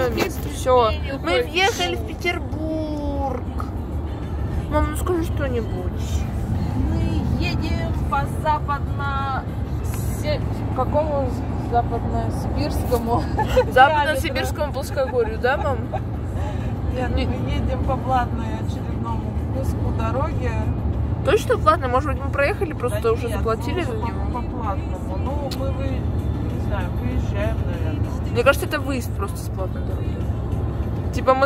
основное место. Все. Мы въехали в Петербург. Мам, ну скажи что-нибудь. Мы едем по какому западно-сибирскому? Западно-сибирскому плоскогорью, да, мам? Нет, мы едем по платной очередному куску дороги. Точно платно? Может быть, мы проехали, просто Да уже нет, заплатили за него? По платному. Ну, мы, не знаю, выезжаем, наверное. Мне кажется, это выезд просто с платной дороги. Типа мы